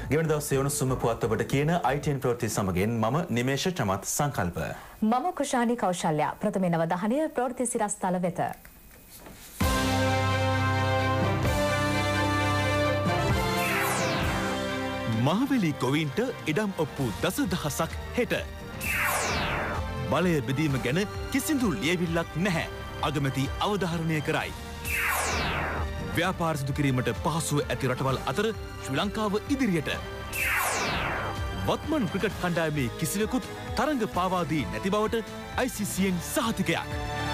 ගෙවන දවසේ උණුසුම පුවත් ඔබට කියන ITN ප්‍රවෘත්ති සමගින් මම නිමේෂ චමත් සංකල්ප. මම කුෂානි කෞශල්‍ය. ප්‍රථම නවධානය ප්‍රවෘත්ති සිරස්තල වෙත. මහවැලි ගොවීන්ට ඉඩම් ඔප්පු දසදහසක් හෙට. බලය බෙදීම ගැන කිසිදු ලියවිල්ලක් නැහැ. අගමැති අවධාරණය කරයි. ව්‍යාපාර සිදු කිරීමට පහසුව ඇති රටවල් අතර ශ්‍රී ලංකාව ඉදිරියට. වත්මන් ක්‍රිකට් කණ්ඩායමේ කිසිවෙකුත් තරඟ පාවා දී නැති බවට ICCෙන් සහතිකයක්.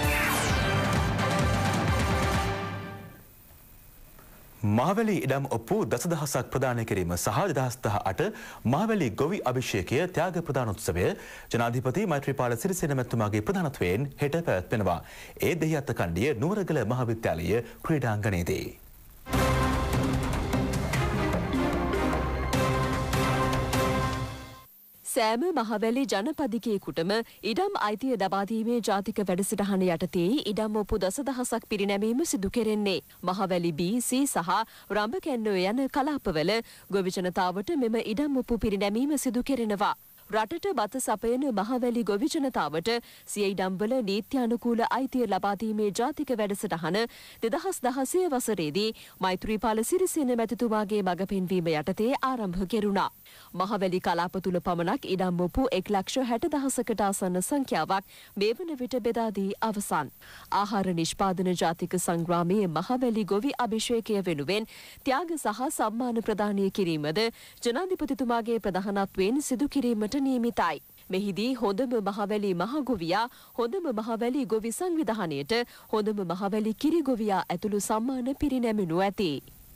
මහවැලි ඉඩම් ඔප්පු දසදහසක් ප්‍රදානය කිරීම සහ 2018 මහවැලි ගොවි අභිෂේකය ත්‍යාග ප්‍රදානෝත්සවය ජනාධිපති මෛත්‍රීපාල සිරිසේන මැතිතුමාගේ ප්‍රධානත්වයෙන් හෙට පැවැත්වෙනවා. ඒ දෙහිඅත්ත කණ්ඩිය නුවරගල මහාවිද්‍යාලයේ ක්‍රීඩාංගණයේදී. සෑම මහවැලි ජනපදිකයෙකුටම ඉඩම් අයිතිය ලබාදීමේ ජාතික වැඩසටහන යටතේ ඉඩම් ඔප්පු දසදහසක් පිරිනැමීම සිදු කෙරෙන්නේ. මහවැලි B, C සහ රඹකැන්නෝ යන කලාපවල ගොවි ජනතාවට මෙම ඉඩම් ඔප්පු පිරිනැමීම සිදු කෙරෙනවා. රටට බත සපයන මහවැලි ගොවි ජනතාවට සිය ඉඩම්වල නීත්‍යානුකූල අයිතිය ලබාදීමේ ජාතික වැඩසටහන 2016 වසරේදී මෛත්‍රීපාල සිරිසේන මැතිතුමාගේ මඟ පෙන්වීම යටතේ ආරම්භ කෙරුණා. මහවැලි කලාප තුල පමණක් ඉඩම් ඔප්පු 1,60,000කට ආසන්න සංඛ්‍යාවක් මේ වන විට බෙදා දී අවසන්. ආහාර නිෂ්පාදන ජාතික සංග්‍රාමයේ මහවැලි ගොවි අභිෂේකය වෙනුවෙන් ත්‍යාග සහ සම්මාන ප්‍රදානය කිරීමද ජනාධිපතිතුමාගේ ප්‍රධානත්වයෙන් සිදු කිරීමට නියමිතයි. මෙහිදී හොඳම මහවැලි මහගොවියා, හොඳම මහවැලි ගොවි සංවිධානයට, හොඳම මහවැලි කිරිගොවියා ඇතුළු සම්මාන පිරිනැමෙනු ඇති.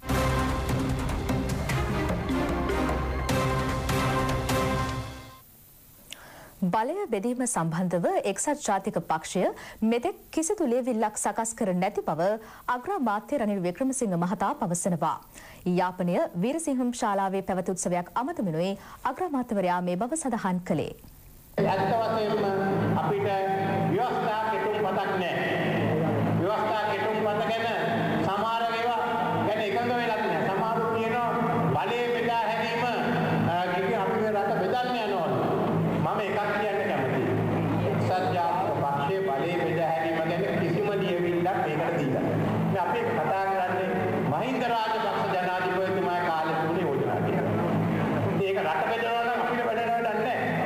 බලය බෙදීම සම්බන්ධව එක්සත් ජාතික පක්ෂය මෙතෙක් කිසිදු ලියවිල්ලක් සකස් කර නැති බව අග්‍රාමාත්‍ය රනිල් වික්‍රමසිංහ මහතා පවසනවා. යාපනය වීරසිංහම් ශාලාවේ පැවති උත්සවයක් අමතමිනුයි අග්‍රාමාත්‍යවරයා මේ බව සඳහන් කළේ. ඇත්ත වශයෙන්ම අපිට ව්‍යවස්ථා කෙටුම්පතක් නැහැ. ව්‍යවස්ථා කෙටුම්පත ගැන සමහර ඒවා ගැන එකඟ වෙලක් නැහැ. සමහරු කියනවා බලය බෙදා හැරීම අපේ රට බෙදන්න යනවා. මම එකක් කියන්න කැමතියි. එක්සත් ජාතික පක්ෂයේ බලය බෙදා හැරීම ගැන කිසිම ලියවිල්ලක් මේකට දීලා නැහැ. මේ අපි කතා කරන්නේ මහින්ද රාජපක්ෂ ජනාධිපතිතුමාගේ කාලේ තුනේ යෝජනා ටික. ඒක රට බෙදනවා නම් අපිට බෙදන්න වැඩක්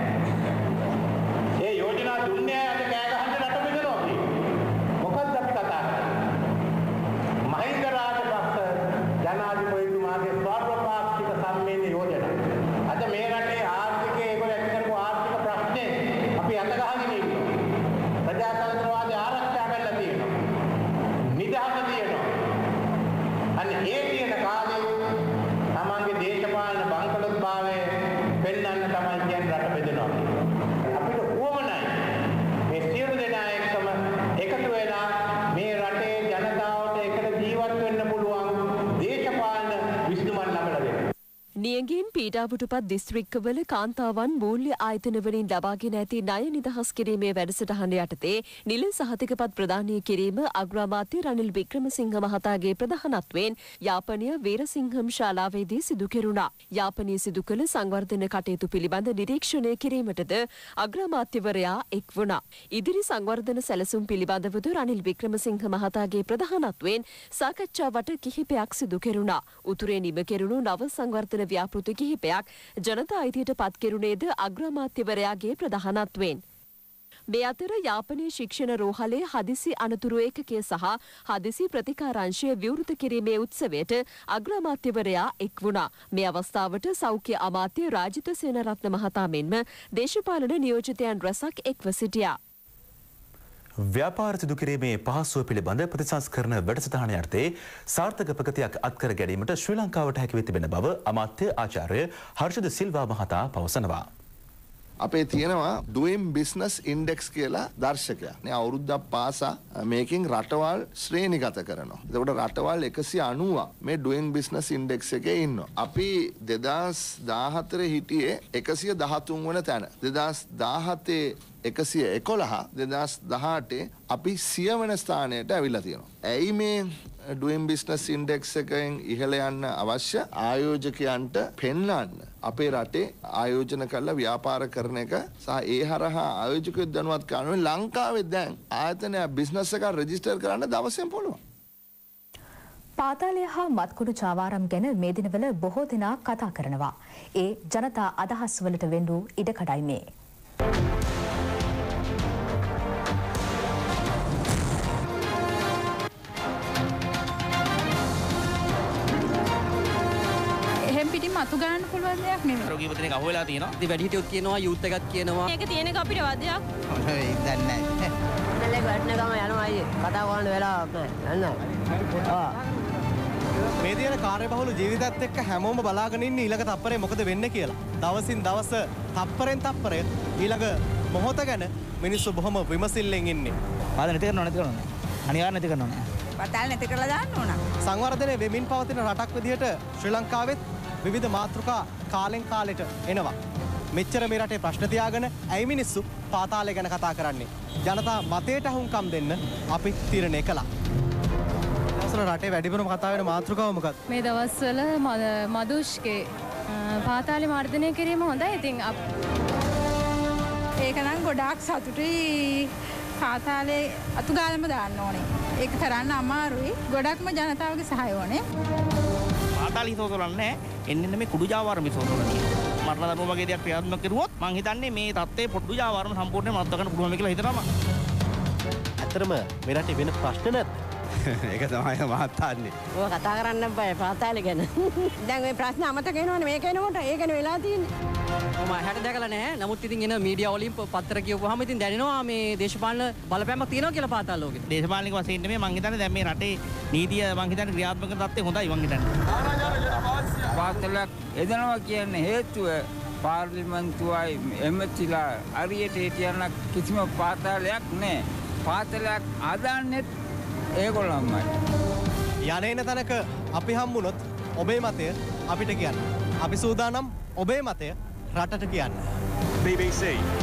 නැහැ. ඒ යෝජනා දුන්නේ අද කෑ ගහන්න රට බෙදනවා කියන්නේ. මොකද්ද අපි කතා කරන්නේ? මහින්ද රාජපක්ෂ ජනාධිපතිතුමාගේ ස්වර්ණපාක්ෂික සම්මේලන යෝජනා. අද මේ රටේ ආර්ථිකයේ ඒගොල්ලෝ ඇති කරපු ආර්ථික ප්‍රශ්නේ අපි අත ගහගෙන ඉන්නවා. ප්‍රජාතන්ත්‍රවාදී ආරක්ෂා කරලා තියෙනවා. නිදහස තියෙනවා. අන්න ඒ තියෙන කාලේ තමන්ගේ දේශපාලන බංකොලොත්භාවය පෙන්වන්න තමයි කියන්නේ රට බෙදනවා කියන්නේ. අපිට උවමනයි මේ සියලු දෙනා එක්කම එකතු වෙලා මේ රටේ ජනතාවට එකට ජීවත් වෙන්න පුළුවන් දේශපාලන විසඳුමක් ලබා දෙන්න. නියඟින් පීඩාවටපත් දිස්ත්‍රික්කවල කාන්තාවන් මූල්‍ය ආයතන වලින් ලබාගෙන ඇති ණය නිදහස් කිරීමේ වැඩසටහන යටතේ නිල සහතිකපත් ප්‍රදානය කිරීම අග්‍රාමාත්‍ය රනිල් වික්‍රමසිංහ මහතාගේ ප්‍රධානත්වයෙන් යාපනය වීරසිංහම් ශාලාවේදී සිදු කෙරුණා. යාපනයේ සිදු කළ සංවර්ධන කටයුතු පිළිබඳ නිරීක්ෂණය කිරීමටද අග්‍රාමාත්‍යවරයා එක් වුණා. ඉදිරි සංවර්ධන සැලසුම් පිළිබඳවද රනිල් වික්‍රමසිංහ මහතාගේ ප්‍රධානත්වයෙන් සාකච්ඡාවට කිහිපයක් සිදු කෙරුණා. උතුරේ නිම කෙරුණු නව සංවර්ධන ව්‍යාපෘති කිහිපයක් ජනතා අයිතියට පත් කෙරුණේද අග්‍රාමාත්‍යවරයාගේ ප්‍රධානත්වයෙන්. මේ අතර යාපනයේ ශික්ෂණ රෝහලේ හදිසි අනතුරු ඒකකය සහ හදිසි ප්‍රතිකාරංශය විවෘත කිරීමේ උත්සවයට අග්‍රාමාත්‍යවරයා එක් වුණා. මේ අවස්ථාවට සෞඛ්‍ය අමාත්‍ය රාජිත සේනරත්න මහතා මෙන්ම දේශපාලන නියෝජිතයන් රැසක් එක්ව සිටියා. ව්‍යාපාර සිදු කිරීමේ පහසුව පිළිබඳ ප්‍රතිසංස්කරණ වැඩසටහන යටතේ සාර්ථක ප්‍රගතියක් අත්කර ගැනීමට ශ්‍රී ලංකාවට හැකි වී තිබෙන බව අමාත්‍ය ආචාර්ය හර්ෂද සිල්වා මහතා පවසනවා. අපේ තියෙනවා doing business index කියලා දර්ශකයක්. මේ අවුරුද්දක් පාසා මේකෙන් රටවල් ශ්‍රේණිගත කරනවා. එතකොට රටවල් 190ක් මේ doing business index එකේ ඉන්නවා. අපි 2014 හිටියේ 113 වන තැන. 2017 111 2018 අපි 100 වෙනි ස්ථානයට ඇවිල්ලා තියෙනවා. ඇයි මේ ඩුයින් බිස්නස් ඉන්ඩෙක්ස් එකෙන් ඉහළ යන්න අවශ්‍ය ආයෝජකයන්ට පෙන්වන්න අපේ රටේ ආයෝජන කරලා ව්‍යාපාර කරන එක සහ ඒ හරහා ආයෝජකයෝ දැනුවත් කරනවා ලංකාවේ දැන් ආයතනය බිස්නස් එකක් රෙජිස්ටර් කරන්න දවසෙන් පුළුවන්. පාතාලය හා මත්කුඩු චාවාරම් ගැන මේ දිනවල බොහෝ දෙනා කතා කරනවා. ඒ ජනතා අදහස් වලට වෙන්නු ඉඩකඩයි මේ. අතු ගන්න පුළුවන් දෙයක් නෙමෙයි. රෝගී පුතේක අහුවෙලා තියෙනවා. ඉතින් වැඩිහිටියොත් කියනවා යූත් එකක් කියනවා. මේක තියෙනක අපිට වදයක්. ඒක දන්නේ නැහැ. මල්ලේ වටන ගම යනවා අයියේ. කතා කරන්න වෙලාවක් නැහැ. මේ දින කාර්යබහුල ජීවිතයත් එක්ක හැමෝම බලාගෙන ඉන්නේ ඊළඟ තප්පරේ මොකද වෙන්නේ කියලා. දවසින් දවස තප්පරෙන් තප්පරය ඊළඟ මොහොත ගැන මිනිස්සු බොහොම විමසිල්ලෙන් ඉන්නේ. පාද නැති කරනවා. අනිවාර්යෙන් නැති කරනවා. පතාල නැති කරලා දාන්න ඕන. සංවර්ධනය වෙමින් පවතින රටක් විදිහට ශ්‍රී ලංකාවෙත් විවිධ මාතෘකා කාලෙන් කාලෙට එනවා. මෙච්චර මේ රටේ ප්‍රශ්න තියාගෙන ඇයි මිනිස්සු පාතාලය ගැන කතා කරන්නේ? ජනතා මතයට අහුම්කම් දෙන්න අපි තීරණය කළා. දවසල රටේ වැඩිපුරම කතා වෙන මාතෘකාව මොකක්ද? මේ දවස්වල මදුෂ්ගේ පාතාලේ මර්ධනය කිරීම හොඳයි. ඉතින් ඒක නම් ගොඩාක් සතුටුයි. පාතාලේ අතුගාලම දාන්න ඕනේ. ඒක කරන්න අමාරුයි. ගොඩක්ම ජනතාවගේ සහාය ඕනේ. පාතාල හිතෝතලන්නේ එන්නේ මේ කුඩු ජාවාරම හිතෝතලන්නේ. මරණ දරුවෝ වගේ දෙයක් ක්‍රියාත්මක කරුවොත් මං හිතන්නේ මේ தත්ත්වයේ පොඩු ජාවාරම සම්පූර්ණයෙන්ම නතර කරන්න පුළුවන් කියලා හිතනවා. ඇත්තටම මේ රටේ වෙන ප්‍රශ්න නැත්. ඒක තමයි මහත්තාන්නේ. ඔය කතා කරන්න බෑ පාතාලේ ගැන. දැන් මේ ප්‍රශ්න අමතක වෙනවනේ මේක එනකොට ඒකනේ වෙලා තියෙන්නේ. මම හැට දැකලා නැහැ. නමුත් ඉතින් එන මීඩියා වලින් පත්තර කියවුවාම ඉතින් දැනෙනවා මේ දේශපාලන බලපෑමක් තියෙනවා කියලා පාතාල ලෝකෙට. දේශපාලනික වශයෙන් නෙමෙයි මං හිතන්නේ දැන් මේ රටේ නීතිය මං හිතන්නේ ක්‍රියාත්මක කරන තත්ත්වය හොඳයි මං හිතන්නේ. පාතාලයක් එදනවා කියන්නේ හේතුව පාර්ලිමේන්තුවයි එමෙතිලා අරියට හිටියන කිසිම පාතාලයක් නැහැ. පාතාලයක් ආදාන්නෙත් ඒගොල්ලන්මයි. යන්නේන තැනක අපි හම්බුනොත් ඔබේ මතය අපිට කියන්න. අපි සූදානම් ඔබේ මතය රටට කියන්න. BBC.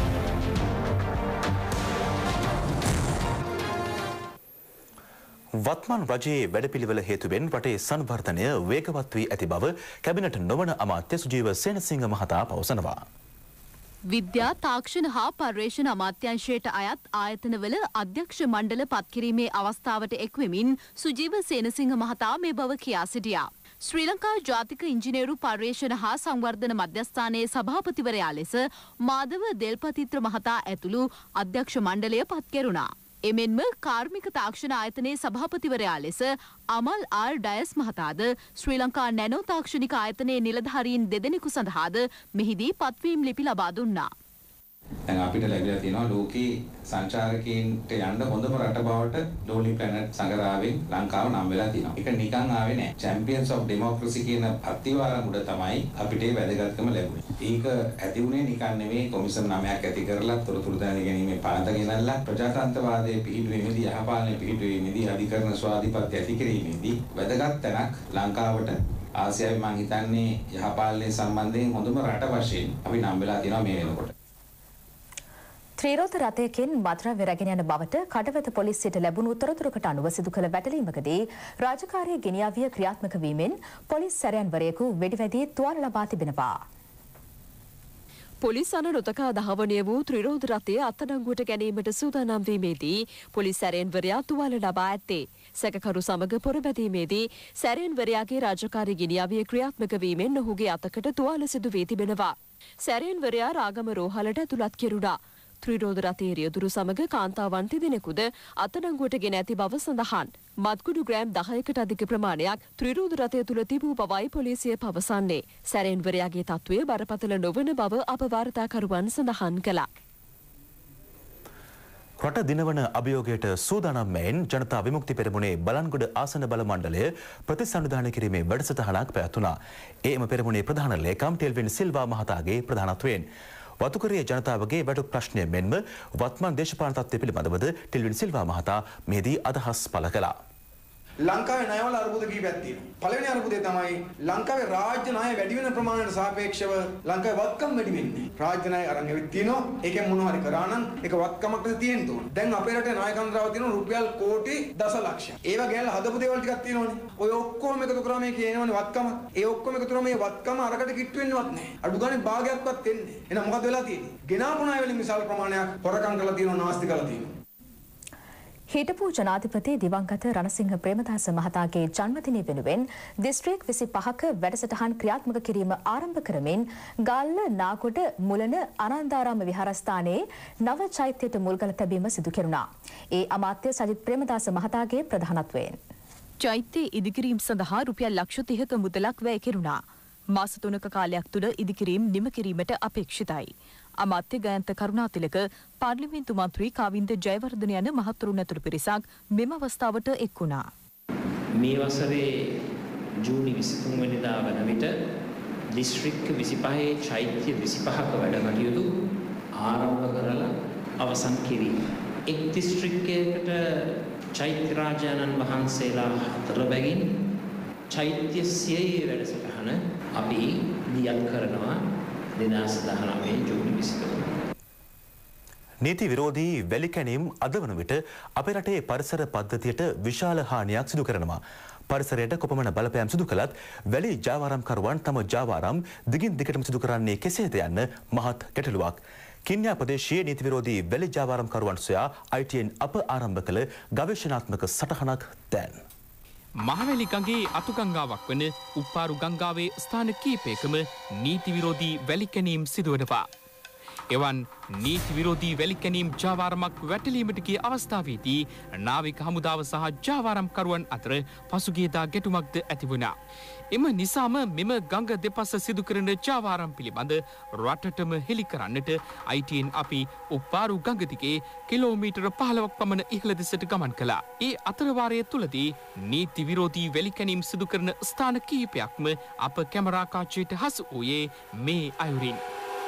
වත්මන් රජයේ වැඩපිළිවෙල හේතුවෙන් රටේ සංවර්ධනය වේගවත් වී ඇති බව කැබිනට් නොවන අමාත්‍ය සුජීව සේනසිංහ මහතා පවසනවා. විද්‍යා තාක්ෂණ හා පර්යේෂණ අමාත්‍යංශයට අයත් ආයතනවල අධ්‍යක්ෂ මණ්ඩල පත්කිරීමේ අවස්ථාවට එක්වෙමින් සුජීව සේනසිංහ මහතා මේ බව කියා සිටියා. ශ්‍රී ලංකා ජාතික ඉංජිනේරු පර්යේෂණ හා සංවර්ධන මධ්‍යස්ථානයේ සභාපතිවරයා ලෙස මාධව දෙල්පතිත්‍ර මහතා ඇතුළු අධ්‍යක්ෂ මණ්ඩලය පත්කෙරුණා. එමෙන්ම කාර්මික තාක්ෂණ ආයතනයේ සභාපතිවරයා ලෙස අමල් ආර් ඩයස් මහතාද ශ්‍රී ලංකා නැනෝ තාක්ෂණික ආයතනයේ නිලධාරීන් දෙදෙනෙකු සඳහාද මෙහිදී පත්වීම් ලිපි ලබා දුන්නා. දැන් අපිට ලැබිලා තියෙනවා ලෝකේ සංචාරකයන්ට යන්න හොඳම රට බවට ඩෝලි ප්ලැනට් සංගරාවෙන් ලංකාව නම් වෙලා තියෙනවා. ඒක නිකන් ආවේ නෑ. චැම්පියන්ස් ඔෆ් ඩෙමොක්‍රසි කියන අත්තිවාරම් උඩ තමයි අපිට මේ වැදගත්කම ලැබුණේ. ඒක ඇති උනේ නිකන් නෙවෙයි කොමිෂන් 9ක් ඇති කරලා තොරතුරු දැන ගැනීමේ පනත ගෙනල්ලා ප්‍රජාතන්ත්‍රවාදයේ පිහිටුවීමේදී යහපාලනයේ පිහිටුවීමේදී අධිකරණ ස්වාධීපත්‍ය ඇති කිරීමේදී වැදගත් තැනක් ලංකාවට ආසියාවේ මම හිතන්නේ යහපාලනයේ සම්බන්ධයෙන් හොඳම රට වශයෙන් අපි නම් වෙලා තියෙනවා මේ වෙනකොට. ත්‍රිරෝධ රථයකින් මත්ද්‍රව්‍ය රැගෙන යන බවට කඩවත පොලිසියට ලැබුණු තොරතුරකට අනුව සිදු කළ වැටලීමකදී රාජකාරිය ගෙනියාවිය ක්‍රියාත්මක වීමෙන් පොලිස් සැරයන්වරයෙකු වෙඩිවැදී තුවාල ලබා තිබෙනවා. පොලිස් අන නොතකා දහවනය වූ ත්‍රිරෝධ රථය අත්අඩංගුවට ගැනීමට සූදානම් වීමේදී පොලිස් සැරයන්වරයා තුවාල ලබා ඇත්තේ. සැකකරු සමග පොරබැදීමේදී සැරයන්වරයාගේ රාජකාරී ගෙනියාවිය ක්‍රියාත්මක වීමෙන් ඔහුගේ අතකට තුවාල සිදු වී තිබෙනවා. සැරයන්වරයා රාගම රෝහලට ඇතුළත් කෙරුණා. ත්‍රිරෝධ රථයේ රියදුරු සමග කාන්තාවන් තිදෙනෙකුද අත්අඩංගුවට ගෙන ඇති බව සඳහන්. මත්කුඩු ග්‍රෑම් 10කට අධික ප්‍රමාණයක් ත්‍රිරෝධ රථය තුළ තිබූ බවයි පොලිසිය පවසන්නේ. සැරෙන්වරයාගේ තත්ත්වය බරපතල නොවන බව අප වාර්තාකරුවන් සඳහන් කළා. රට දිනවන අභියෝගයට සූදානම් මෙන් ජනතා විමුක්ති පෙරමුණේ බලන්ගොඩ ආසන බල මණ්ඩලය ප්‍රතිසංවිධානය කිරීමේ වැඩසටහනක් පැවැත්වුණා. එම පෙරමුණේ ප්‍රධාන ලේකම් ටෙල්වින් සිල්වා මහතාගේ ප්‍රධානත්වයෙන් වතුකරයේ ජනතාවගේ වැටුප් ප්‍රශ්නය මෙන්ම වත්මන් දේශපාලන තත්ත්වය පිළිබඳවද ටෙල්වින් සිල්වා මහතා මෙහිදී අදහස් පළ කළා. ලංකාවේ ණයවල අර්බුද කීපයක් තියෙනවා. පළවෙනි අර්බුදය තමයි ලංකාවේ රාජ්‍ය ණය වැඩි වෙන ප්‍රමාණයට සාපේක්ෂව ලංකාවේ වත්කම් වැඩි වෙන්නේ. රාජ්‍ය ණය අරන් ඇවිත් තියෙනවා. ඒකෙන් මොන හරි කරා නම් ඒක වත්කමක් තියෙන්න ඕන. දැන් අපේ රටේ ණය කන්දරාව තියෙනවා රුපියල් කෝටි දසලක්ෂ. ඒවා ගෑනලා හදපු දේවල් ටිකක් තියෙනවනේ. ඔය ඔක්කොම එකතු කරා මේ කියනවනේ වත්කම. ඒ ඔක්කොම එකතු කරා මේ වත්කම අරකට කිට්ටු වෙන්නවත් නැහැ. අඩු ගානේ භාගයක්වත් එන්නේ. එහෙනම් මොකද වෙලා තියෙන්නේ? ගෙනාපු ණය වලින් විශාල ප්‍රමාණයක් හොරකම් කරලා තියෙනවා, නාස්ති කරලා තියෙනවා. හිටපු ජනාධිපති දිවංගත රණසිංහ ප්‍රේමදාස මහතාගේ ජන්මදිනය වෙනුවෙන් දිස්ත්‍රික් 25ක වැඩසටහන් ක්‍රියාත්මක කිරීම ආරම්භ කරමින් ගල්ල නාගොඩ මුලන ආනන්දාරාම විහාරස්ථානයේ නව චෛත්‍යයට මුල්ගල තැබීම සිදු කෙරුණා. ඒ අමාත්‍ය සජිත් ප්‍රේමදාස මහතාගේ ප්‍රධානත්වයෙන් චෛත්‍ය ඉදිකිරීම සඳහා රුපියල් ලක්ෂ 30ක මුදලක් වැය කෙරුණා. මාස 3ක කාලයක් තුළ ඉදිකිරීම නිම කිරීමට අපේක්ෂිතයි. අමාත්‍ය ගයන්ත කරුණාතිලක, පාර්ලිමේන්තු මන්ත්‍රී කාවින්ද ජයවර්ධන යන මහත්වරුන් ඇතුළු පිරිසක් මෙම අවස්ථාවට එක් වුණා. මේ වසරේ ජූනි 23 වෙනිදා වන විට දිස්ත්‍රික් 25 චෛත්‍ය 25ක වැඩ කටයුතු ආරම්භ කරලා අවසන් කිරීම. එක් දිස්ත්‍රික්කයකට චෛත්‍ය රාජානන් වහන්සේලා 4 බැගින් චෛත්‍ය සියයේ වැඩසටහන අපි දියත් කරනවා 2019 ජූනි 23. නීති විරෝධී වැලි කැණීම් අද වන විට අපේ රටේ පරිසර පද්ධතියට විශාල හානියක් සිදු කරනවා. පරිසරයට කොපමණ බලපෑම් සිදු කළත් වැලි ජාවාරම්කරුවන් තම ජාවාරම් දිගින් දිගටම සිදු කරන්නේ කෙසේද යන්න මහත් ගැටලුවක්. කින්යා ප්‍රදේශයේ නීති විරෝධී වැලි ජාවාරම්කරුවන් සොයා ITN අප ආරම්භ කළ ගවේෂණාත්මක සටහනක් දැන්. මහවැලි ගඟේ අතුගංගාවක් වන උප්පාරු ගංගාවේ ස්ථාන කීපයකම නීති විරෝධී වැලි කැණීම් සිදුවනවා. එවන් නීති විරෝධී වැලි කැණීම් ජාවාරමක් වැටලීමට ගිය අවස්ථාවේදී නාවික හමුදාව සහ ජාවාරම්කරුවන් අතර පසුගියදා ගැටුමක්ද ඇති වුණා. එම නිසාම මෙම ගඟ දෙපස සිදු කරන ජාවාරම් පිළිබඳ රටටම හෙළි කරන්නට ITN අපි උප්පාරු ගඟ දිගේ කිලෝමීටර 15ක් පමණ ඉහළ දෙසට ගමන් කළා. ඒ අතරවාරය තුලදී නීති විරෝධී වැලි කැණීම් සිදු කරන ස්ථාන කිහිපයක්ම අප කැමරා කාචයට හසු වූයේ මේ අයුරින්.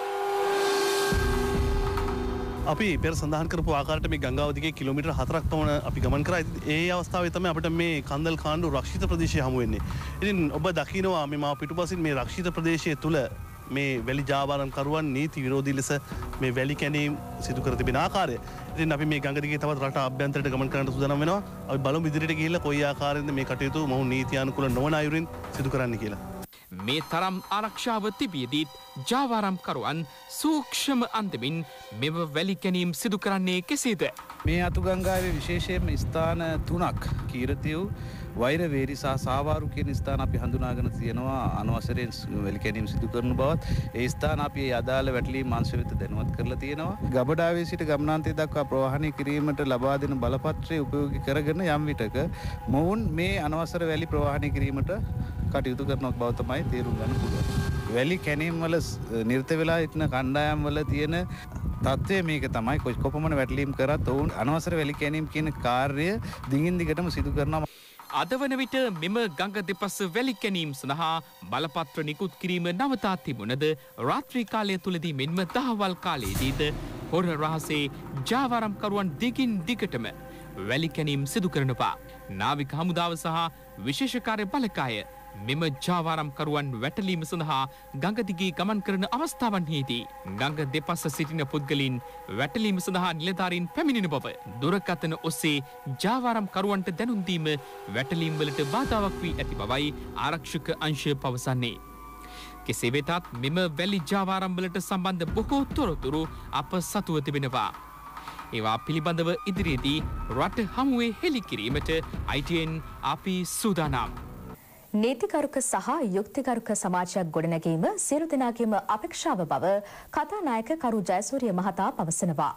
අපි පෙර සඳහන් කරපු ආකාරයට මේ ගංගාව දිගේ කිලෝමීටර් 4ක් පමණ අපි ගමන් කරා. ඒ අවස්ථාවේ තමයි අපිට මේ කන්දල් කාණ්ඩු රක්ෂිත ප්‍රදේශය හමු වෙන්නේ. ඉතින් ඔබ දකිනවා මේ මා පිටුපසින් මේ රක්ෂිත ප්‍රදේශය තුල මේ වැලි ජාවාරම්කරුවන් නීති විරෝධී ලෙස මේ වැලි කැණීම් සිදු කර තිබෙන ආකාරය. ඉතින් අපි මේ ගඟ දිගේ තවත් රට අභ්‍යන්තරයට ගමන් කරන්නට සූදානම් වෙනවා. අපි බලමු ඉදිරියට ගිහිල්ලා කොයි ආකාරයෙන්ද මේ කටයුතු මොහු නීති අනුකූල නොවන අයුරින් සිදු කරන්න කියලා. මේ තරම් ආරක්ෂාව තිබියදීත් ජාවාරම්කරුවන් සූක්ෂම අන්දමින් මෙම වැලි කැණීම් සිදු කරන්නේ කෙසේද? මේ අතුගංගාවේ විශේෂයෙන්ම ස්ථාන 3ක් කීර්ති වූ වෛර වේරි සහ සාවාරු කියන ස්ථාන අපි හඳුනාගෙන තියෙනවා. අනවසරයෙන් වැලි කැණීම් සිදු කරන බවත් ඒ ස්ථාන අපි අදාළ වැටලීම් අංශ වෙත දැනුවත් කරලා තියෙනවා. ගබඩාවේ සිට ගමනාන්තය දක්වා ප්‍රවාහනය කිරීමට ලබා දෙන බලපත්‍රය උපයෝගී කරගෙන යම් විටක මොවුන් මේ අනවසර වැලි ප්‍රවාහනය කිරීමට කටයුතු කරන බව තමයි තේරුම් ගන්න පුළුවන්. වැලි කැණීම් වල නිරත වෙලා ඉන්න කණ්ඩායම් වල තියෙන තත්ත්වය මේක තමයි. කොපමණ වැටලීම් කරත් ඔවුන් අනවසර වැලි කැණීම් කියන කාර්යය දිගින් දිගටම සිදු කරනවා. අද වන විට මෙම ගඟ දෙපස වැලි කැණීම් සඳහා බලපත්‍ර නිකුත් කිරීම නවතා තිබුණද රාත්‍රී කාලය තුලදී මෙන්ම දහවල් කාලයේදීද හොර රහසේ ජාවාරම්කරුවන් දිගින් දිගටම වැලි කැණීම් සිදු කරනවා. නාවික හමුදාව සහ විශේෂකාර්ය බලකාය මෙම ජාවාරම්කරුවන් වැටලීම සඳහා ගඟ දිගේ ගමන් කරන අවස්ථාවන්හිදී ගඟ දෙපස සිටින පුද්ගලින් වැටලීම සඳහා නිලධාරීන් පැමිණෙන බව දුරකථන ඔස්සේ ජාවාරම්කරුවන්ට දැනුම් දීම වැටලීම් වලට බාධාවක් වී ඇති බවයි ආරක්ෂක අංශය පවසන්නේ. කෙසේ වෙතත් මෙම වැලි ජාවාරම් වලට සම්බන්ධ බොහෝ තොරතුරු අප සතුව තිබෙනවා. ඒවා පිළිබඳව ඉදිරියේදී රට හමුවේ හෙළි කිරීමට ITN අපි සූදානම්. නීතිකරුක සහ යුක්තිකරුක සමාජයක් ගොඩනැගීම සියලු දෙනාගේම අපේක්ෂාව බව කතානායක කරු ජයසූරිය මහතා පවසනවා.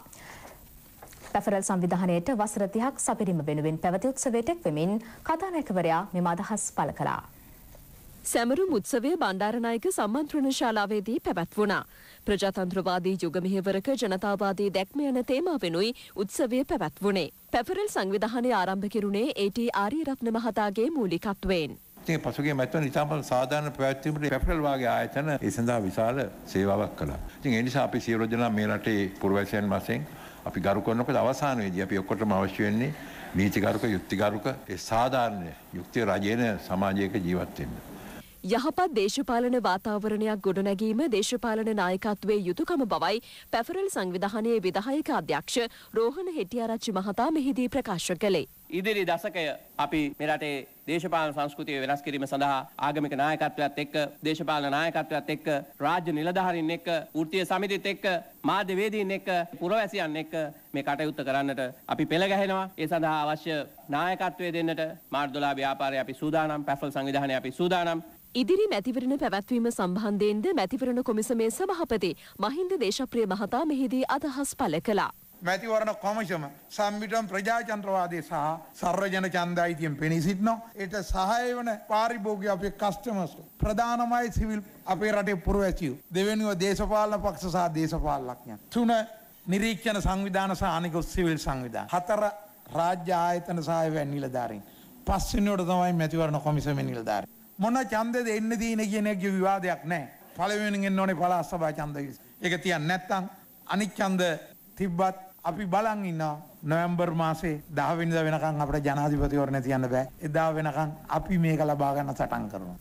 පැෆරල් සංවිධානයට වසර 30ක් සපිරීම වෙනුවෙන් පැවති උත්සවයට එක් වෙමින් කතානායකවරයා මෙම අදහස් පළ කළා. සැමරුම් උත්සවය බණ්ඩාරනායක සම්මන්ත්‍රණ ශාලාවේදී පැවැත්වුණා. ප්‍රජාතන්ත්‍රවාදී යුග මෙහෙවරක ජනතාවාදී දැක්ම යන තේමාවෙනුයි උත්සවය පැවැත්වුණේ. පැෆරල් සංවිධානය ආරම්භ කෙරුණේ AT ආරියරත්න මහතාගේ මූලිකත්වයෙන්. ඉතින් පසුගිය මැතිවරණ ඉතාම සාධාරණ පැවැත්වීමට පැෆරල් වාගේ ආයතන ඒ සඳහා විශාල සේවාවක් කළා. ඉතින් ඒ නිසා අපි සියලු දෙනා මේ රටේ පුරවැසියන් වශයෙන් අපි ගරු කරනකොට අවසානයේදී අපි ඔක්කොටම අවශ්‍ය වෙන්නේ නීතිගරුක යුක්තිගරුක ඒ සාධාරණ යුක්තිය රජයන සමාජයක ජීවත් වෙන්න. යහපත් දේශපාලන වාතාවරණයක් ගොඩනැගීම දේශපාලන නායකත්වයේ යුතුයකම බවයි පැෆරල් සංවිධානයේ විධායක අධ්‍යක්ෂ රෝහණ හෙටිආරච්චි මහතා මෙහිදී ප්‍රකාශ කළේ. ඉදිරි දශකය අපි මේ රටේ දේශපාලන සංස්කෘතිය වෙනස් කිරීම සඳහා ආගමික නායකත්වයත් එක්ක දේශපාලන නායකත්වයත් එක්ක රාජ්‍ය නිලධාරීන් එක්ක වෘත්තීය සමිතිත් එක්ක මාධ්‍යවේදීන් එක්ක පුරවැසියන් එක්ක මේ කටයුත්ත කරන්නට අපි පෙළ ගැහෙනවා. ඒ සඳහා අවශ්‍ය නායකත්වය දෙන්නට මාර්ච් 12 ව්‍යාපාරය අපි සූදානම්, පැෆල් සංවිධානය අපි සූදානම්. ඉදිරි මැතිවරණ පැවැත්වීම සම්බන්ධයෙන්ද මැතිවරණ කොමිසමේ සභාපති මහින්ද දේශප්‍රිය මහතා මෙහිදී අදහස් පළ කළා. මැතිවරණ කොමිසම සම්මිටම් ප්‍රජාතන්ත්‍රවාදී සහ සර්වජන ඡන්දායිතියෙන් පෙනී සිටිනවා. ඒට සහාය වන පාරිභෝගික අපේ කස්ටමර්ස් ප්‍රධානමයි සිවිල් අපේ රටේ පුරවැසියෝ. දෙවෙනිව දේශපාලන පක්ෂ සහ දේශපාලනඥයන්. තුන නිරීක්ෂණ සංවිධාන සහ අනිකුත් සිවිල් සංවිධාන. හතර රාජ්‍ය ආයතන සහ නිලධාරීන්. පස්වෙනිවට තමයි මැතිවරණ කොමිසමේ නිලධාරීන්. මොන ඡන්දෙද එන්න තියෙන කියන එක විවාදයක් නැහැ. පළවෙනියෙන් එන්න ඕනේ පළාත් සභා ඡන්ද. ඒක තියන්නේ නැත්නම් අනිත් ඡන්ද තිබ්බත් අපි බලන් ඉන්නවා නොවැම්බර් මාසේ 10 වෙනිදා වෙනකන් අපිට ජනාධිපතිවරණය තියන්න බෑ. එදා වෙනකන් අපි මේක ලබා ගන්න සටන් කරනවා.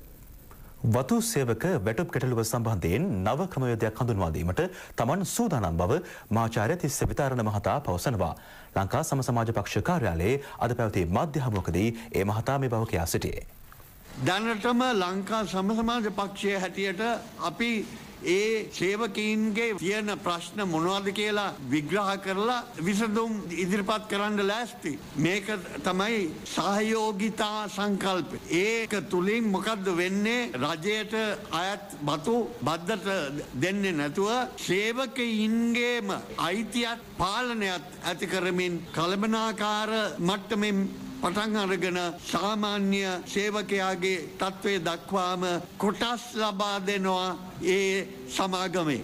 වතු සේවක වැටුප් ගැටලුව සම්බන්ධයෙන් නව ක්‍රමවේදයක් හඳුන්වා දීමට තමන් සූදානම් බව මහාචාර්ය තිස්ස විතාරණ මහතා පවසනවා. ලංකා සම සමාජ පක්ෂ කාර්යාලයේ අද පැවති මාධ්‍ය හමුවකදී ඒ මහතා මේ බව කියා සිටියේ. දැනටම ලංකා සම සමාජ පක්ෂයේ හැටියට අපි ඒ සේවකීන්ගේ තියෙන ප්‍රශ්න මොනවද කියලා විග්‍රහ කරලා විසඳුම් ඉදිරිපත් කරන්න ලෑස්ති. මේක තමයි සහයෝගිතා සංකල්ප. ඒක තුලින් මොකද්ද වෙන්නේ? රජයට අයත් බතු බද්දට දෙන්නේ නැතුව සේවකයින්ගේම අයිතියත් පාලනයත් ඇති කරමින් කළමනාකාර මට්ටමින් පටන් අරගෙන සාමාන්‍ය සේවකයාගේ තත්ත්වය දක්වාම කොටස් ලබා දෙනවා ඒ සමාගමේ.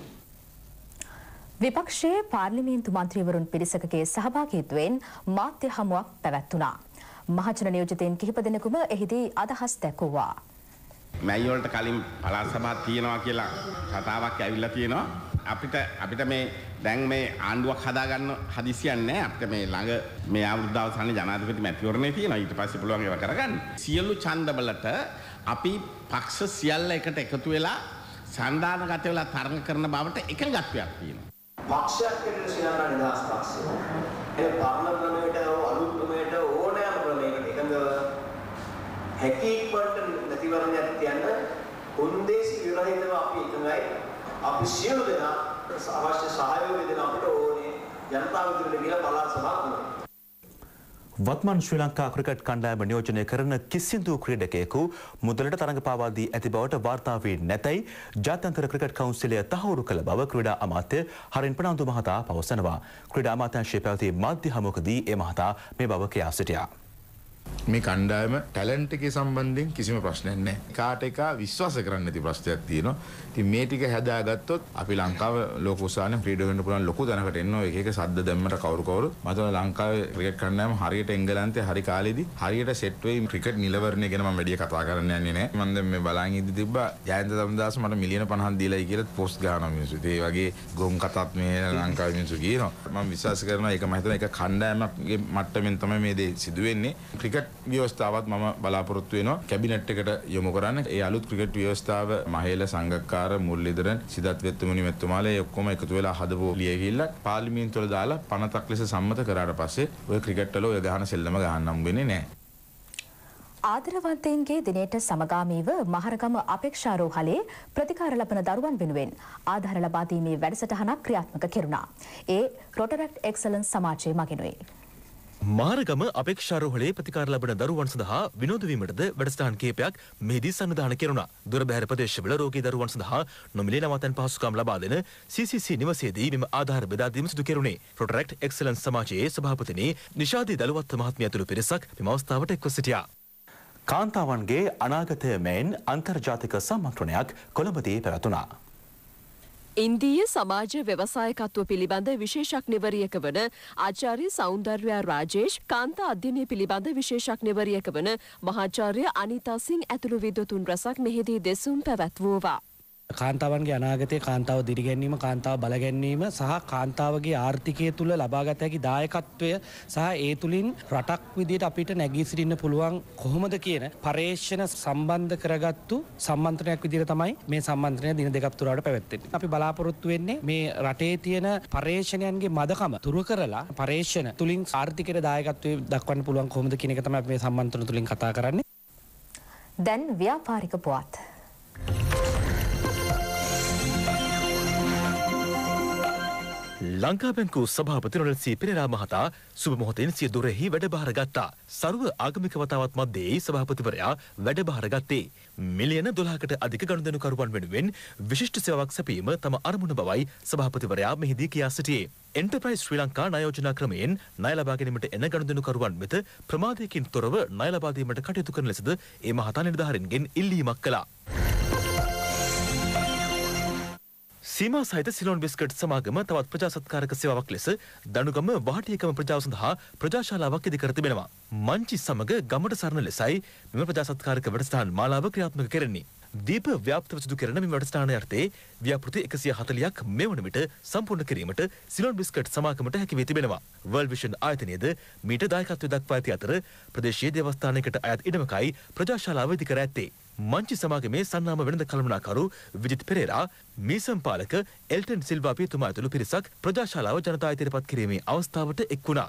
විපක්ෂයේ පාර්ලිමේන්තු මන්ත්‍රීවරුන් පිරිසකගේ සහභාගීත්වයෙන් මාධ්‍ය හමුවක් පැවැත්වුණා. මහජන නියෝජිතයින් කිහිප දෙනෙකුම එහිදී අදහස් දැක්වුවා. මැයි වලට කලින් පළාත් සභා තියෙනවා කියලා කතාවක් ඇවිල්ලා තියෙනවා. අපිට මේ දැන් මේ ආණ්ඩුවක් හදාගන්න හදිසියක් නැහැ. අපිට මේ ළඟ මේ අවුරුද්ද අවසානයේ ජනාධිපති මැතිවරණය තියෙනවා. ඊට පස්සේ පුළුවන් ඒවා කරගන්න. සියලු ඡන්දවලට අපි පක්ෂ සියල්ල එකට එකතු වෙලා සන්දානගත වෙලා තරඟ කරන බවට එකඟත්වයක් තියෙනවා. පක්ෂයක් කියන ශ්‍රී ලංකා නිදහස් පක්ෂය. ඒ පාර්ලිමේන්තුවට අලුත් ක්‍රමයකට ඕනෑම ක්‍රමයකට එකඟව හැකියික්මට නැතිවරණයක් තියන්න උන්දේශි විරහිතව අපි එකඟයි. අපි සියලු දෙනා අවශ්‍ය සහයෝගය දෙන අපිට ඕනේ ජනතාව ඉදිරියට ගිහිලා පළාත් සභා කරනවා. වත්මන් ශ්‍රී ලංකා ක්‍රිකට් කණ්ඩායම නියෝජනය කරන කිසිදු ක්‍රීඩකයෙකු මුදලට තරඟ පාවා දී ඇති බවට වාර්තා වී නැතයි ජාත්‍යන්තර ක්‍රිකට් කවුන්සිලය තහවුරු කළ බව ක්‍රීඩා අමාත්‍ය හරින් ප්‍රනාන්දු මහතා පවසනවා. ක්‍රීඩා අමාත්‍යාංශයේ පැවති මාධ්‍ය හමුවකදී ඒ මහතා මේ බව කියා සිටියා. මේ කණ්ඩායම ටැලන්ට් එකේ සම්බන්ධයෙන් කිසිම ප්‍රශ්නයක් නැහැ. කාට එක විශ්වාස කරන්න නැති ප්‍රශ්නයක් තියෙනවා. ඉතින් මේ ටික හදාගත්තොත් අපි ලංකාව ලෝක උසාවියෙන් ක්‍රීඩා වෙන්න පුළුවන් ලොකු දැනකට එන්න ඔය එක එක සද්ද දැම්මට කවුරු මම ලංකාවේ ක්‍රිකට් කණ්ඩායම හරියට එංගලන්තේ හරි කාලෙදී හරියට සෙට් වෙයි ක්‍රිකට් නිලවරණය ගැන මම වැඩි කතා කරන්න යන්නේ නැහැ. මම දැන් මේ බලන් ඉඳි තිබ්බා ජයන්ත දම්දාස මට මිලියන 50ක් දීලායි කියලා පෝස්ට් ගහනවා මිනිස්සු. ඒ වගේ ගොන් කතාත් මේ ලංකාවේ මිනිස්සු කියනවා. මම විශ්වාස කරනවා ඒක මම හිතනවා ඒක කණ්ඩායමක්ගේ මට්ටමින් තමයි මේ දේ සිදු වෙන්නේ. ක්‍රිකට් ව්‍යවස්ථාවත් මම බලාපොරොත්තු වෙනවා කැබිනට් එකට යොමු කරන්න. ඒ අලුත් ක්‍රිකට් ව්‍යවස්ථාව මහේල සංඝකාර මුරලීධරන් සිදත් වෙත්තුමුනි මෙතුමාලා ඒ ඔක්කොම එකතු වෙලා හදපු ලියවිල්ලක් පාර්ලිමේන්තුවල දාලා පනතක් ලෙස සම්මත කරාට පස්සේ ඔය ක්‍රිකට් වල ඔය ගහන සෙල්ලම ගහන්න හම්බ වෙන්නේ නැහැ. ආදරවන්තයින්ගේ දිනයට සමගාමීව මහරගම අපේක්ෂා රෝහලේ ප්‍රතිකාර ලබන දරුවන් වෙනුවෙන් ආධාර ලබා දීමේ වැඩසටහනක් ක්‍රියාත්මක කෙරුණා. ඒ රොටරැක්ට් එක්සලන්ස් සමාජයේ මගිනුයි. මාරගම අපේක්ෂාරෝහලේ ප්‍රතිකාර ලබන දරුවන් සඳහා විනෝද වීමටද වැඩසටහන් කිහිපයක් මෙහිදී සංවිධානය කෙරුණා. දුරබැහැර ප්‍රදේශවල රෝගී දරුවන් සඳහා නොමිලේ නවතන් පහසුකම් ලබා දෙන CCC නිවසේදී මෙම ආධාර බෙදා දීම සිදු කෙරුණේ. රොටරැක්ට් එක්සලන්ස් සමාජයේ සභාපතිනි නිෂාදී දලුවත් මහත්මිය ඇතුළු පිරිසක් මෙම අවස්ථාවට එක්ව සිටියා. කාන්තාවන්ගේ අනාගතය මෙන් අන්තර්ජාතික සම්මන්ත්‍රණයක් කොළඹදී පැවැතුණා. ඉන්දීය සමාජ ව්‍යවසායකත්ව පිළිබඳ විශේෂඥවරියක වන ආචාර්ය සෞන්දර්යා රාජේෂ් කාන්තා අධ්‍යයනය පිළිබඳ විශේෂඥවරියක වන මහාචාර්ය අනිතා සිං ඇතුළු විද්වතුන් රැසක් මෙහිදී දෙසුම් පැවැත්වුවා. කාන්තාවන්ගේ අනාගතයේ කාන්තාව දිරිගැන්වීම, කාන්තාව බලගැන්වීම සහ කාන්තාවගේ ආර්ථිකය තුළ ලබාගත හැකි දායකත්වය සහ ඒ තුලින් රටක් විදිහට අපිට නැගී සිටින්න පුළුවන් කොහොමද කියන පරේක්ෂණ සම්බන්ධ කරගත්තු සම්මන්ත්‍රණයක් විදිහට තමයි මේ සම්මන්ත්‍රණය දින දෙකක් පුරාට පැවැත්වෙන්නේ. අපි බලාපොරොත්තු වෙන්නේ මේ රටේ තියෙන පරේක්ෂණයන්ගේ මදකම තුරු කරලා පරේක්ෂණ තුලින් ආර්ථිකයට දායකත්වය දක්වන්න පුළුවන් කොහොමද කියන එක තමයි අපි මේ සම්මන්ත්‍රණ තුලින් කතා කරන්නේ. දැන් ව්‍යාපාරික පුවත්. ලංකා බැංකු සභාපති රොනල් සී පෙරේරා මහතා සුබ මොහොතෙන් සිය දොරෙහි වැඩභාර ගත්තා. සර්ව ආගමික වතාවත් මැදේ සභාපතිවරයා වැඩභාර ගත්තේ. මිලියන 12කට අධික ගනුදෙනුකරුවන් වෙනුවෙන් විශිෂ්ට සේවාවක් සැපීම තම අරමුණ බවයි සභාපතිවරයා මෙහිදී කියා සිටියේ. එන්ටර්ප්‍රයිස් ශ්‍රී ලංකා ණය යෝජනා ක්‍රමයෙන් ණය ලබා ගැනීමට එන ගනුදෙනුකරුවන් වෙත ප්‍රමාදයකින් තොරව ණය ලබා දීමට කටයුතු කරන ලෙසද ඒ මහතා නිලධාරීන්ගෙන් ඉල්ලීමක් කළා. සීමා සහිත සිලෝන් බිස්කට් සමාගම තවත් ප්‍රජාසත්කාරක සේවාවක් ලෙස දනුගම වහටියකම ප්‍රජාව සඳහා ප්‍රජාශාලාවක් ඉදි කර තිබෙනවා. මංචි සමග ගමට සරණ ලෙසයි මෙම ප්‍රජාසත්කාරක වැඩසටහන් මාලාව ක්‍රියාත්මක කෙරෙන්නේ. දීප ව්‍යාප්තව සිදු කරන මෙම වැඩසටහන යටතේ ව්‍යාපෘති 140ක් මෙවන විට සම්පූර්ණ කිරීමට සිලෝන් බිස්කට් සමාගමට හැකි වී තිබෙනවා. වර්ල්ඩ් විෂන් ආයතනයේද මීට දායකත්වය දක්වා ඇති අතර ප්‍රදේශීය දේවස්ථානයකට අයත් ඉඩමකයි ප්‍රජාශාලාව ඉදි කර ඇත්තේ. මංචි සමාගමේ සන්නාම වෙළඳ කළමනාකරු විජිත් පෙරේරා, මීසම් පාලක එල්ටන් සිල්වා පියතුමා ඇතුළු පිරිසක් ප්‍රජාශාලාව ජනතා ඉදිරිපත් කිරීමේ අවස්ථාවට එක් වුණා.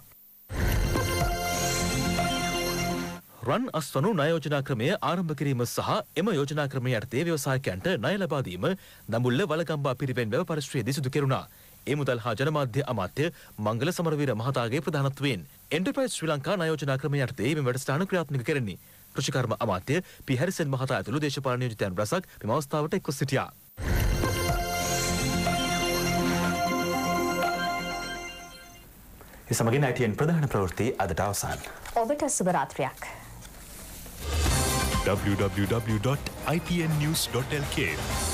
රන් අස්වනු ණය යෝජනා ක්‍රමය ආරම්භ කිරීම සහ එම යෝජනා ක්‍රමය යටතේ ව්‍යවසායකයන්ට ණය ලබා දීම නමුල්ල වලගම්බා පිරිවෙන් වැව පරිශ්‍රයේදී සිදු කෙරුණා. ඒ මුදල් හා ජනමාධ්‍ය අමාත්‍ය මංගල සමරවීර මහතාගේ ප්‍රධානත්වයෙන් එන්ටර්ප්‍රයිස් ශ්‍රී ලංකා ණය යෝජනා ක්‍රමය යටතේ මෙම වැඩසටහන ක්‍රියාත්මක කෙරෙන්නේ. කෘෂිකර්ම අමාත්‍ය පී හැරිසන් මහතා ඇතුළු දේශපාලන නියෝජිතයන් රැසක් මෙම අවස්ථාවට එක්ව සිටියා. ඒ සමගින් ITN ප්‍රධාන ප්‍රවෘත්ති අදට අවසන්. ඔබට සුබ රාත්‍රියක්. www.itnnews.lk